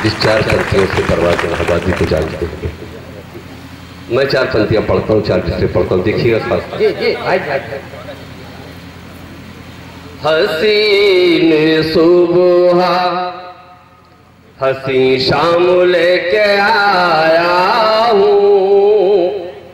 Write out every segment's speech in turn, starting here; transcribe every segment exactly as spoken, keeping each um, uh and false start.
इस चार पंक्तियों से परवाज़ आबादी को जानते हैं। मैं चार पंक्तियां पढ़ता हूँ, चार मिसरे पढ़ता हूँ, देखिएगा खास। जी जी हसीन सुबह हसी शाम लेके आया हूँ,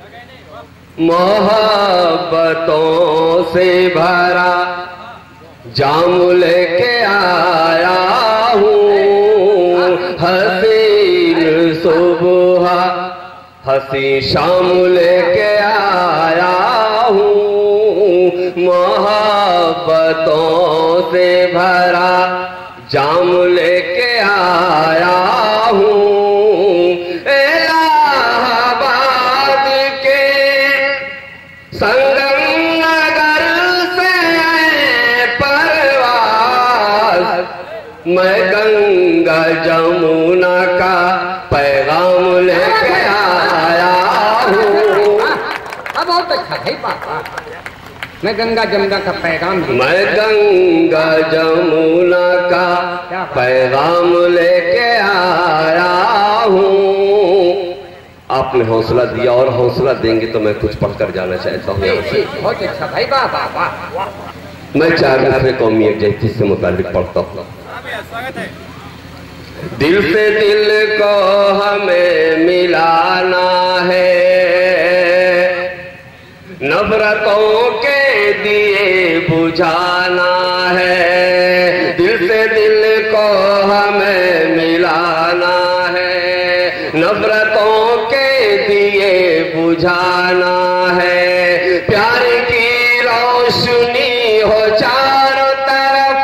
मोहब्बतों से भरा जाम लेके आया हूँ। हसीन सुबह हसी शाम लेके आया हूँ, मोहब्बतों से भरा जाम लेके आया हूँ। इलाहाबाद के संगम नगर से परवाज़, मैं गंगा जमुना का पैगाम लेके आया हूँ। बहुत अच्छा भाई पापा, मैं गंगा जमुना का पैगाम मैं गंगा जमुना का पैगाम लेके आया हूँ। आपने हौसला दिया और हौसला देंगे तो मैं कुछ पढ़कर जाना चाहता हूँ। बहुत अच्छा भाई, वाह वाह वाह। मैं चार मिसरे कौमी यकजहती से मुताल्लिक पढ़ता हूँ। दिल से दिल को हमें मिलाना है, नफरतों के दिए बुझाना है। दिल से दिल को हमें मिलाना है, नफरतों के दिए बुझाना है। प्यार की रोशनी हो चारों तरफ,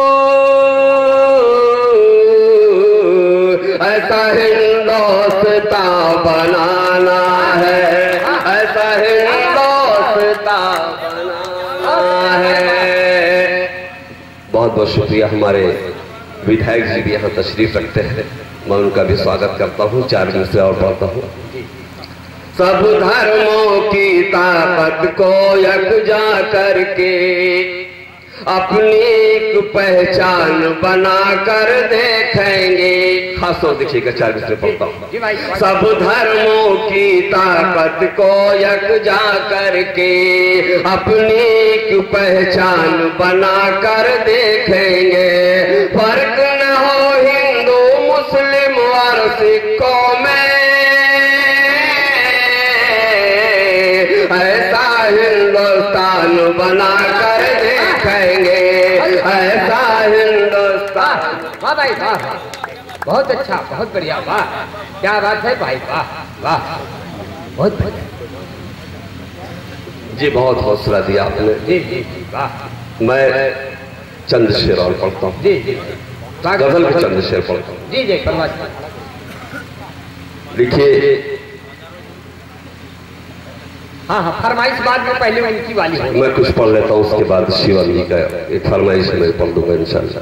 ऐसा हिंदुस्तान बनाना है, ऐसा हिंदुस्तान बनाना है। बहुत बहुत शुक्रिया। हमारे विधायक जी भी यहाँ तशरीफ रखते हैं, मैं उनका भी स्वागत करता हूँ। चार दिन से और पढ़ता हूँ। सब धर्मों की ताकत को यकजा करके अपनी एक पहचान बना कर देखेंगे। खास तौर देखिएगा, चार मिसरे पढ़ता हूँ। सब धर्मों की ताकत को यकजा करके अपनी एक पहचान बना कर देखेंगे। फर्क न हो हिंदू मुस्लिम और सिखों में, ऐसा हिंदुस्तान बना कर देखेंगे, ऐसा हिंदुस्तान। वाह भाई वाह, बहुत अच्छा, बहुत बढ़िया, वाह क्या बात है भाई, वाह वाह, बहुत बढ़िया जी। बहुत हौसला दिया आपने जी जी वाह। मैं चंद शेर और पढ़ता हूँ जी जी, गजल के चंद शेर पढ़ता हूँ। जी जी परवाज़। लिखिए। हाँ हाँ, फरमाइश बाद में पहले उनकी वाली है। मैं कुछ पढ़ लेता हूँ, उसके बाद शिवानी जी का एक फरमाइश मैं पढ़ दूंगा इंशाल्लाह।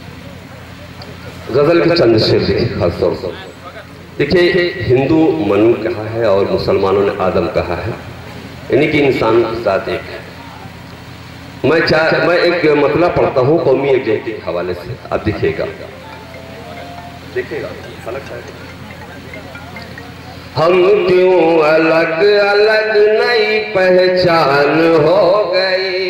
गजल के चंद शेर देखिए खास तौर से। देखिए, हिंदू मनु कहा है और मुसलमानों ने आदम कहा है, यानी कि इंसान के साथ एक है। मैं चार मैं एक मतला पढ़ता हूँ कौमी यकजहती के हवाले से, आप देखिएगा देखिएगा हम क्यों अलग अलग नई पहचान हो गई,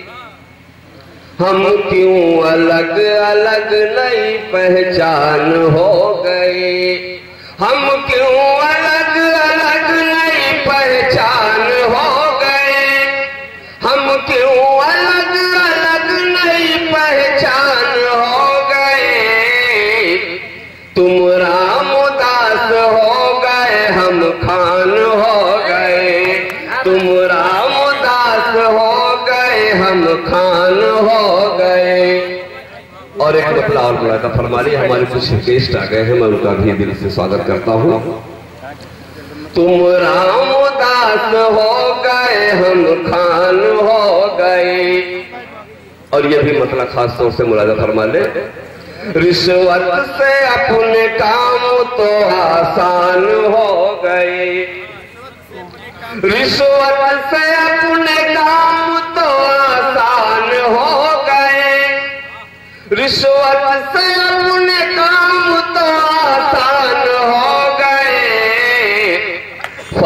हम क्यों अलग अलग नई पहचान हो गई, हम क्यों अलग अलग नई पहचान हो गए, हम क्यों अलग अलग नई पहचान हो गए। तुम राम उदास हो गए, हम खान हो गए, तुम राम उदास हो गए, हम खान हो गए। और एक मतला और बड़ा का फरमा लिया। हमारे कुछ गेस्ट आ गए हैं, मैं उनका भी दिल से स्वागत करता हूँ। तुम राम उदास हो गए, हम खान हो गए। और ये भी मतलब खास तौर से मुलाजा फरमा ले। रिश्वत से अपने काम तो आसान हो गए, रिश्वत से अपने काम तो आसान हो गए, रिश्वत से अपने काम तो आसान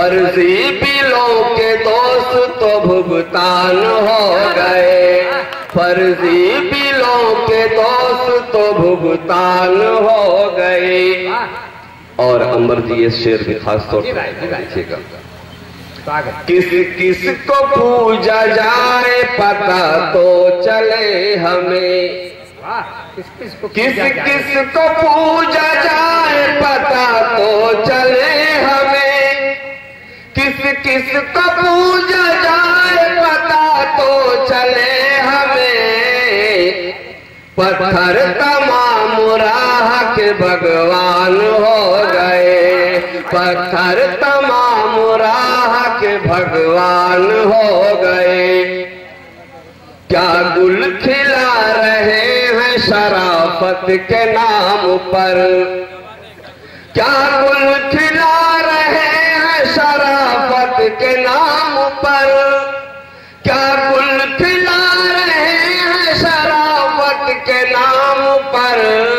फर्जी बिलों के दोस्त तो भुगतान हो गए, फर्जी बिलों के दोस्त तो भुगतान हो गए। और अंबर जी ये शेर भी खास तौर पर देखिएगा। किस किस को पूजा जाए पता तो चले हमें, किस किस को किस किस को पूजा जाए पता तो चले हमें, किस किस को पूजा जाए पता तो चले हमें। पत्थर तमाम राह के भगवान हो गए, पत्थर तमाम राह के भगवान हो गए। क्या गुल खिला रहे हैं शराफत के नाम पर, क्या गुल खिला रहे हैं शराफत के नाम पर, क्या गुल खिला रहे हैं शराफत के नाम पर।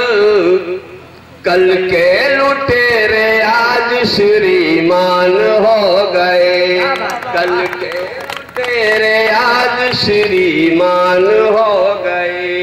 कल के लुटेरे आज श्रीमान हो गए, कल के लुटेरे आज श्रीमान हो गए।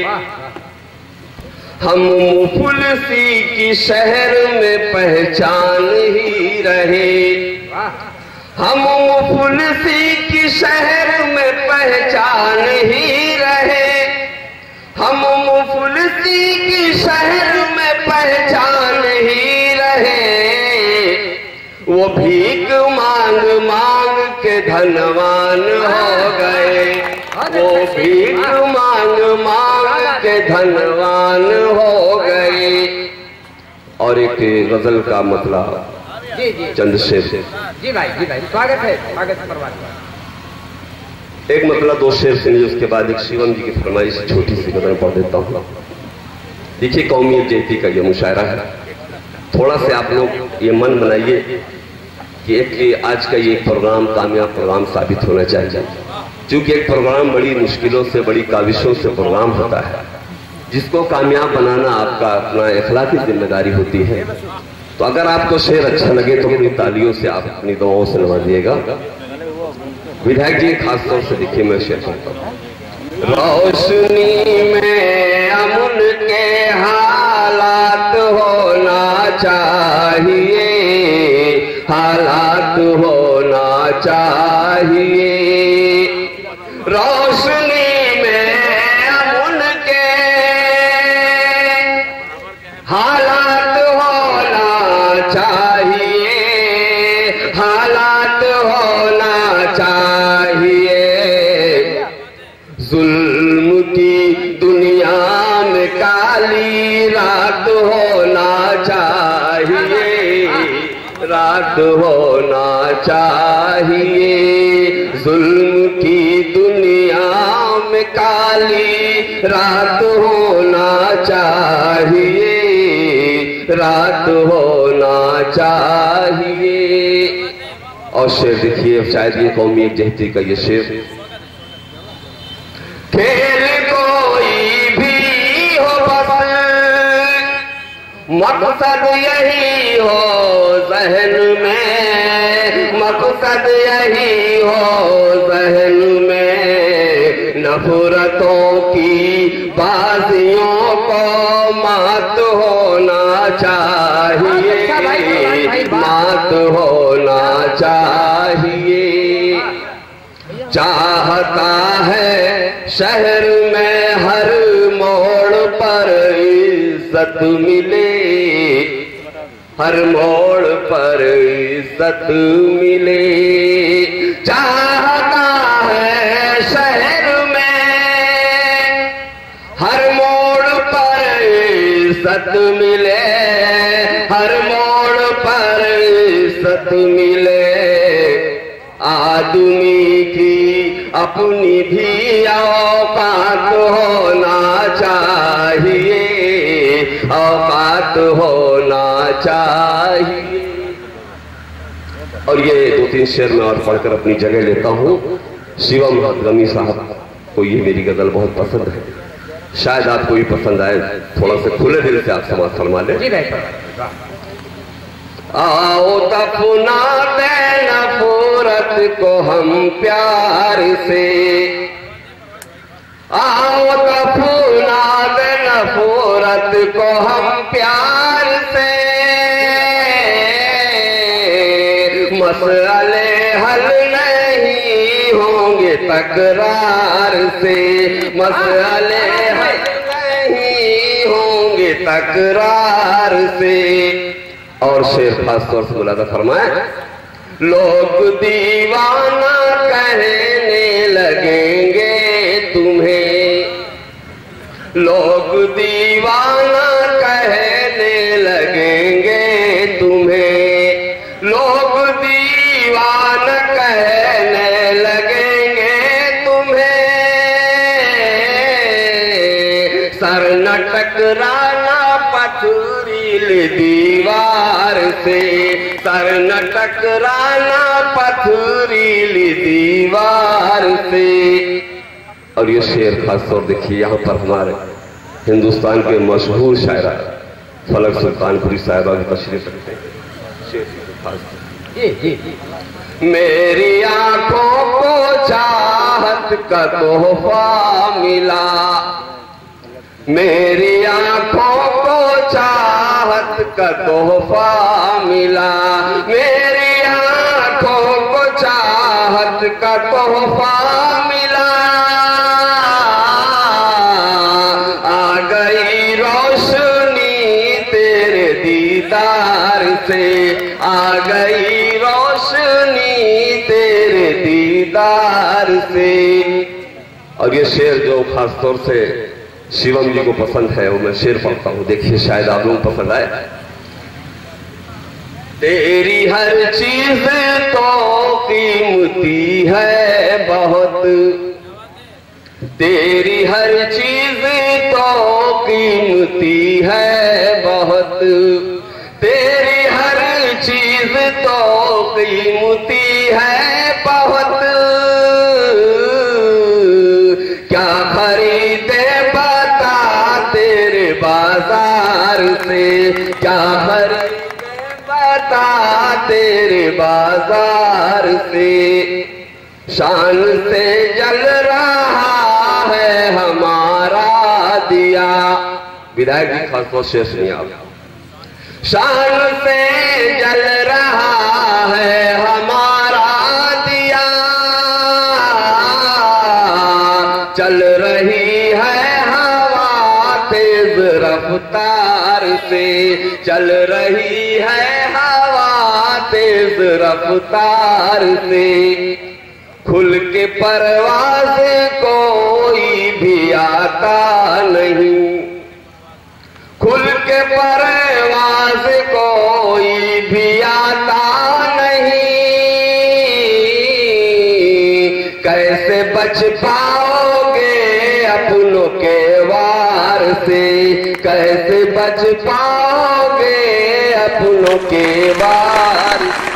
हम मुफलिसी की शहर में पहचान ही रहे, हम मुफलिसी की शहर में पहचान ही रहे, हम मुफलिसी की शहर में पहचान ही रहे। वो भीख मांग मांग के धनवान हो गए, वो भीख मांग मांग के धनवान हो गए। और एक गजल का मतलब जी जी चंद शेर जी भाई जी भाई स्वागत है, स्वागत है परवान। एक मतलब दो शेर सुनिए, उसके बाद एक शिवम जी की फरमाइश छोटी सी गजल पढ़ देता हूँ। देखिए कौमी यकजहती का ये मुशायरा है, थोड़ा से आप लोग ये मन बनाइए कि एक आज का ये प्रोग्राम कामयाब प्रोग्राम साबित होना चाहिए। क्योंकि एक प्रोग्राम बड़ी मुश्किलों से बड़ी काविशों से प्रोग्राम होता है, जिसको कामयाब बनाना आपका अपना इखलाकी जिम्मेदारी होती है। तो अगर आपको शेर अच्छा लगे तो अपनी तालियों से आप अपनी दुआओं से नवाजिएगा। विधायक जी खास तौर से देखिए मैं शेर करता हूँ। रोशनी में अमन के हालात होना चाहिए, हालात होना चाहिए। रोशनी में अमन के हालात होना चाहिए, हालात होना चाहिए। जुल्म की दुनिया में काली रात होना चाहिए, रात होना चाहिए। जुल्म की दुनिया में काली रात होना चाहिए, रात होना चाहिए। और शेर देखिए, शायद ये कौमी यकजहती का ये शेर। खेल कोई भी हो बस मकसद यही हो जहन में, मकसद यही हो जहन में। नफरतों की बाजियों को मात होना चाहिए, मात होना चाहिए। चाहता है शहर में हर मोड़ पर इज्जत मिले, हर मोड़ पर इज्जत मिले। चाहता है शहर में हर मोड़ पर इज्जत मिले, हर मोड़ पर इज्जत मिले। आदमी की अपनी भी औकात होना चाहिए, औकात होना चाहिए। और ये दो तीन शेर में और पढ़कर अपनी जगह लेता हूँ। शिवम गमी साहब को ये मेरी गजल बहुत पसंद है, शायद आपको भी पसंद आए। थोड़ा सा खुले दिल से आप समाज फरमा लें। आओ दफना दे नफरत को हम प्यार से, आओ दफना दे नफरत को हम प्यार से, मसले हल नहीं होंगे तकरार से, मसले हल नहीं होंगे तकरार से। और शेर खास तौर से बुलाता फरमाए, लोग दीवाना कहने लगेंगे तुम्हें, लोग दीवाना कहने लगेंगे तुम्हें, लोग दीवाना कहने लगेंगे तुम्हें, सर न टकराना पथरील दीवार से, सर न टकराना पथरील दीवार से। और ये शेर खास तौर देखिए, यहाँ पर हमारे हिंदुस्तान के मशहूर शायरा फलक सुल्तानपुरी साहिबा की तशरीफ रखते हैं। शेर खास, मेरी आंखों को चाहत का तोहफा मिला, मेरी आंखों को चाहत का तोहफा मिला, मेरी आंखों को चाहत का तोहफा मिला, आ गई रोशनी तेरे दीदार से, आ गई रोशनी तेरे दीदार से। और ये शेर जो खास तौर से शिवम जी को पसंद है वो मैं शेर पढ़ता हूं, देखिए शायद आप लोगों को पसंद आए। तेरी हर चीज तो कीमती है बहुत, तेरी हर चीज तो कीमती है बहुत, तेरी हर चीज तो कीमती है बहुत, क्या खरीदे बाजार से, क्या खरीदे बता तेरे बाजार से, शान से जल रहा है हमारा दिया। विधायक जी खास तौर से सुनिए आप, शान से जल रहा है हमारा दिया, चल रही है रफ्तार से, चल रही है हवा तेज रफ्तार से, खुल के परवाज़ कोई भी आता नहीं, खुल के परवाज़ कोई भी आता नहीं, कैसे बच पाओगे अपनों के वार से, कैसे बच पाओगे अपनों के वार से।